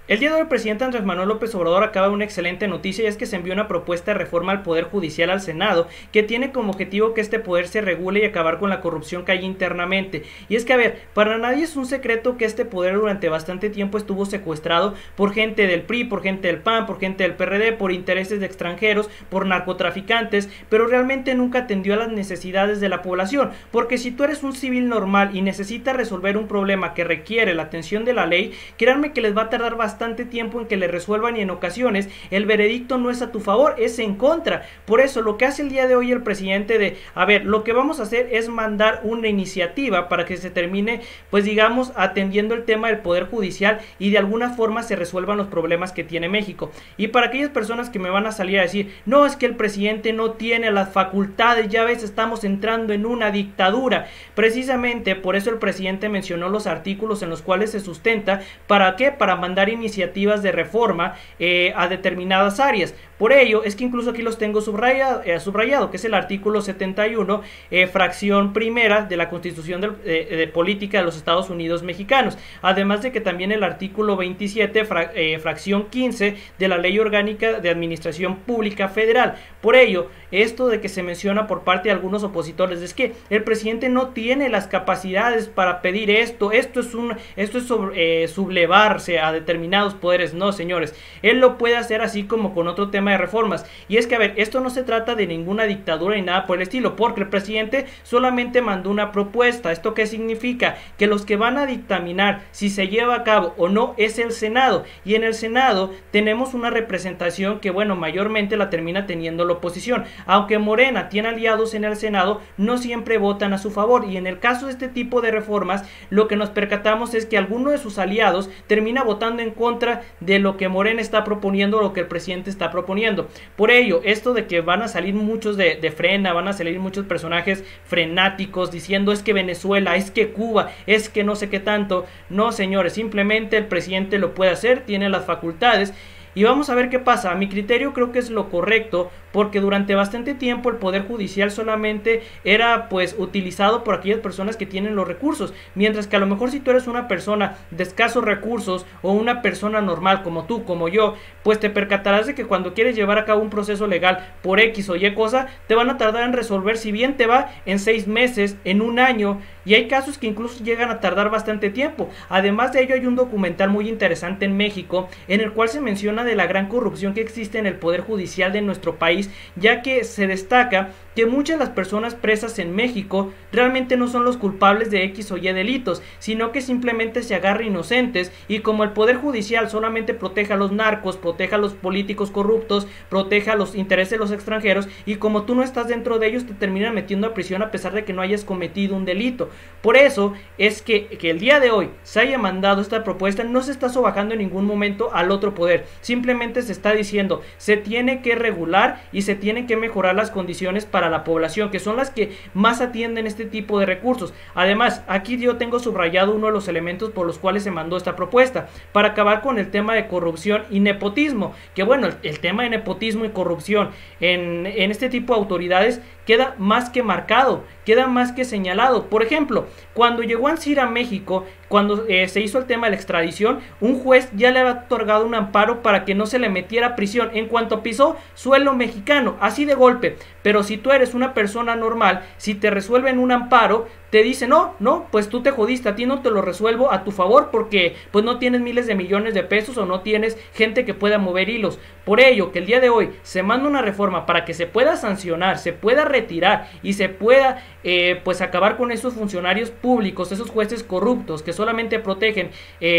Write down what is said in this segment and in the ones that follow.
El día de hoy el presidente Andrés Manuel López Obrador acaba de una excelente noticia, y es que se envió una propuesta de reforma al Poder Judicial al Senado, que tiene como objetivo que este poder se regule y acabar con la corrupción que hay internamente. Y es que, a ver, para nadie es un secreto que este poder durante bastante tiempo estuvo secuestrado por gente del PRI, por gente del PAN, por gente del PRD, por intereses de extranjeros, por narcotraficantes, pero realmente nunca atendió a las necesidades de la población, porque si tú eres un civil normal y necesitas resolver un problema que requiere la atención de la ley, créanme que les va a tardar bastante tiempo en que le resuelvan, y en ocasiones el veredicto no es a tu favor, es en contra. Por eso lo que hace el día de hoy el presidente de, a ver, lo que vamos a hacer es mandar una iniciativa para que se termine, pues digamos, atendiendo el tema del Poder Judicial y de alguna forma se resuelvan los problemas que tiene México. Y para aquellas personas que me van a salir a decir, no, es que el presidente no tiene las facultades, ya ves, estamos entrando en una dictadura. Precisamente por eso el presidente mencionó los artículos en los cuales se sustenta. ¿Para qué? Para mandar iniciativas de reforma a determinadas áreas. Por ello es que incluso aquí los tengo subrayado, que es el artículo 71, fracción primera de la Constitución de Política de los Estados Unidos Mexicanos, además de que también el artículo 27, fracción 15 de la Ley Orgánica de Administración Pública Federal. Por ello, esto de que se menciona por parte de algunos opositores es que el presidente no tiene las capacidades para pedir esto es sublevarse a determinados poderes. No, señores, él lo puede hacer así como con otro tema de reformas. Y es que, a ver, esto no se trata de ninguna dictadura ni nada por el estilo, porque el presidente solamente mandó una propuesta. ¿Esto qué significa? Que los que van a dictaminar si se lleva a cabo o no es el Senado, y en el Senado tenemos una representación que, bueno, mayormente la termina teniendo la oposición. Aunque Morena tiene aliados en el Senado, no siempre votan a su favor, y en el caso de este tipo de reformas, lo que nos percatamos es que alguno de sus aliados termina votando en contra de lo que Morena está proponiendo, lo que el presidente está proponiendo. Por ello, esto de que van a salir muchos de frena, van a salir muchos personajes frenáticos diciendo es que Venezuela, es que Cuba, es que no sé qué tanto. No, señores, simplemente el presidente lo puede hacer, tiene las facultades. Y vamos a ver qué pasa. A mi criterio creo que es lo correcto, porque durante bastante tiempo el Poder Judicial solamente era pues utilizado por aquellas personas que tienen los recursos, mientras que a lo mejor si tú eres una persona de escasos recursos o una persona normal como tú, como yo, pues te percatarás de que cuando quieres llevar a cabo un proceso legal por X o Y cosa, te van a tardar en resolver, si bien te va, en 6 meses, en un año, y hay casos que incluso llegan a tardar bastante tiempo. Además de ello, hay un documental muy interesante en México en el cual se menciona de la gran corrupción que existe en el Poder Judicial de nuestro país, ya que se destaca que muchas de las personas presas en México realmente no son los culpables de X o Y delitos, sino que simplemente se agarra inocentes, y como el Poder Judicial solamente protege a los narcos, protege a los políticos corruptos, protege a los intereses de los extranjeros, y como tú no estás dentro de ellos, te terminan metiendo a prisión a pesar de que no hayas cometido un delito. Por eso es que el día de hoy se haya mandado esta propuesta, no se está sobajando en ningún momento al otro poder, simplemente se está diciendo, se tiene que regular y se tienen que mejorar las condiciones para la población, que son las que más atienden este tipo de recursos. Además, aquí yo tengo subrayado uno de los elementos por los cuales se mandó esta propuesta, para acabar con el tema de corrupción y nepotismo, que bueno, el tema de nepotismo y corrupción en este tipo de autoridades queda más que marcado, queda más que señalado. Por ejemplo, cuando llegó Ansira a México, cuando se hizo el tema de la extradición, un juez ya le había otorgado un amparo para que no se le metiera a prisión en cuanto pisó suelo mexicano, así de golpe. Pero si tú eres una persona normal, si te resuelven un amparo, te dicen, no, pues tú te jodiste, a ti no te lo resuelvo a tu favor porque pues no tienes miles de millones de pesos o no tienes gente que pueda mover hilos. Por ello, que el día de hoy se manda una reforma para que se pueda sancionar, se pueda retirar y se pueda pues acabar con esos funcionarios públicos, esos jueces corruptos que solamente protegen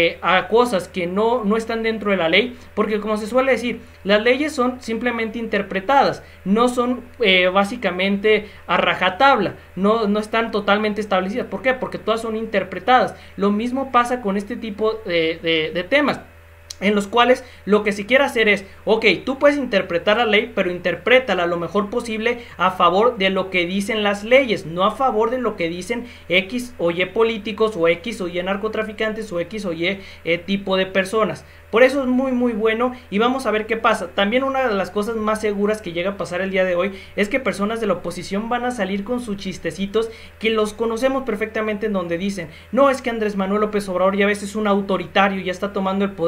a cosas que no están dentro de la ley, porque como se suele decir, las leyes son simplemente interpretadas, no son básicamente a rajatabla, no están totalmente establecidas. ¿Por qué? Porque todas son interpretadas. Lo mismo pasa con este tipo de temas, en los cuales lo que se quiere hacer es, ok, tú puedes interpretar la ley, pero interprétala lo mejor posible a favor de lo que dicen las leyes, no a favor de lo que dicen X o Y políticos o X o Y narcotraficantes o X o Y tipo de personas. Por eso es muy muy bueno, y vamos a ver qué pasa. También una de las cosas más seguras que llega a pasar el día de hoy es que personas de la oposición van a salir con sus chistecitos que los conocemos perfectamente, en donde dicen, no, es que Andrés Manuel López Obrador ya a veces es un autoritario, ya está tomando el poder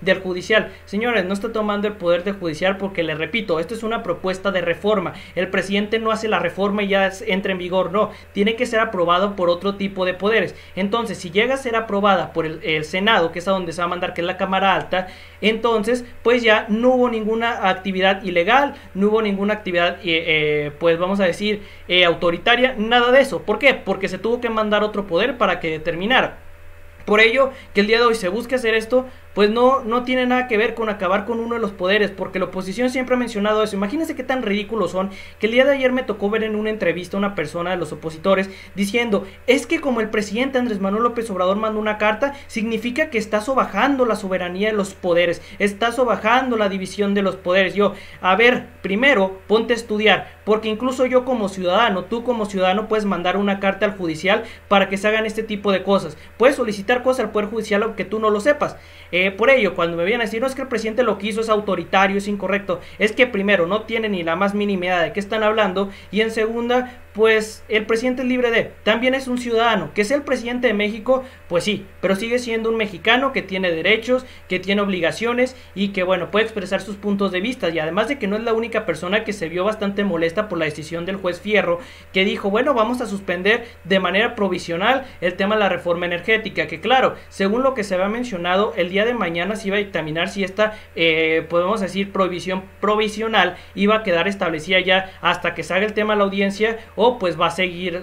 del judicial. Señores, no está tomando el poder del judicial porque, les repito, esto es una propuesta de reforma. El presidente no hace la reforma y ya entra en vigor, no, tiene que ser aprobado por otro tipo de poderes. Entonces, si llega a ser aprobada por el Senado, que es a donde se va a mandar, que es la Cámara Alta, entonces pues ya no hubo ninguna actividad ilegal, no hubo ninguna actividad pues vamos a decir autoritaria, nada de eso. ¿Por qué? Porque se tuvo que mandar otro poder para que determinara. Por ello, que el día de hoy se busque hacer esto, pues no tiene nada que ver con acabar con uno de los poderes, porque la oposición siempre ha mencionado eso. Imagínense qué tan ridículos son, que el día de ayer me tocó ver en una entrevista a una persona de los opositores diciendo, es que como el presidente Andrés Manuel López Obrador mandó una carta, significa que está sobajando la soberanía de los poderes, está sobajando la división de los poderes. Yo, a ver, primero ponte a estudiar, porque incluso yo como ciudadano, tú como ciudadano puedes mandar una carta al judicial para que se hagan este tipo de cosas, puedes solicitar cosas al Poder Judicial aunque tú no lo sepas. Por ello, cuando me vienen a decir, no, es que el presidente lo que hizo es autoritario, es incorrecto, es que primero no tiene ni la más mínima idea de qué están hablando, y en segunda, pues el presidente es libre de, también es un ciudadano, que sea el presidente de México, pues sí, pero sigue siendo un mexicano que tiene derechos, que tiene obligaciones y que bueno, puede expresar sus puntos de vista, y además de que no es la única persona que se vio bastante molesta por la decisión del juez Fierro, que dijo, bueno, vamos a suspender de manera provisional el tema de la reforma energética, que claro, según lo que se había mencionado, el día de mañana se iba a dictaminar si esta, podemos decir, prohibición provisional iba a quedar establecida ya hasta que se haga el tema de la audiencia, o pues va a seguir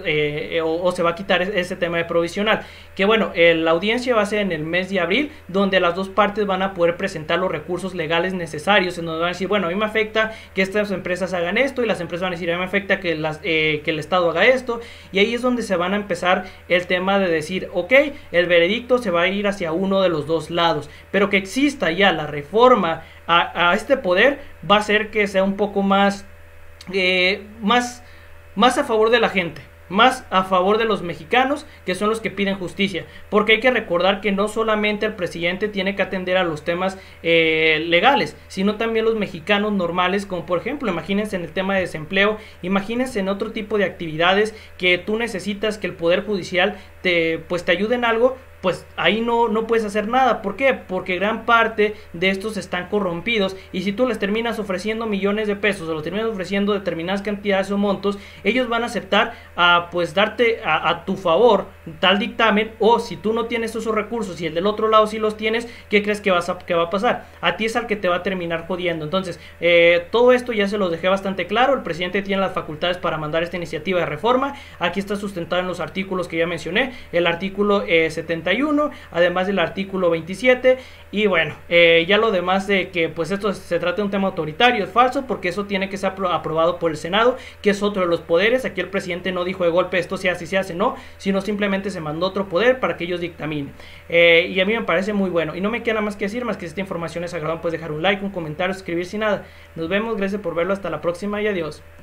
o se va a quitar ese tema de provisional, que bueno, la audiencia va a ser en el mes de abril, donde las dos partes van a poder presentar los recursos legales necesarios, en donde van a decir, bueno, a mí me afecta que estas empresas hagan esto, y las empresas van a decir, a mí me afecta que el Estado haga esto, y ahí es donde se van a empezar el tema de decir, ok, el veredicto se va a ir hacia uno de los dos lados, pero que exista ya la reforma a este poder va a hacer que sea un poco más a favor de la gente, más a favor de los mexicanos, que son los que piden justicia, porque hay que recordar que no solamente el presidente tiene que atender a los temas legales, sino también los mexicanos normales, como por ejemplo, imagínense en el tema de desempleo, imagínense en otro tipo de actividades que tú necesitas que el Poder Judicial te ayude en algo, pues ahí no puedes hacer nada. ¿Por qué? Porque gran parte de estos están corrompidos, y si tú les terminas ofreciendo millones de pesos o los terminas ofreciendo determinadas cantidades o montos, ellos van a aceptar pues darte a tu favor tal dictamen, o si tú no tienes esos recursos y el del otro lado sí los tienes, ¿qué crees que va a pasar? A ti es al que te va a terminar jodiendo. Entonces, todo esto ya se los dejé bastante claro. El presidente tiene las facultades para mandar esta iniciativa de reforma. Aquí está sustentado en los artículos que ya mencioné, el artículo 71, además del artículo 27, y bueno, ya lo demás de que pues esto se trata de un tema autoritario es falso, porque eso tiene que ser aprobado por el Senado, que es otro de los poderes. Aquí el presidente no dijo de golpe esto se hace y se hace, no, sino simplemente se mandó otro poder para que ellos dictaminen, y a mí me parece muy bueno, y no me queda nada más que decir, más que si esta información es agradable, puedes dejar un like, un comentario, suscribirse y nada. Nos vemos, gracias por verlo, hasta la próxima y adiós.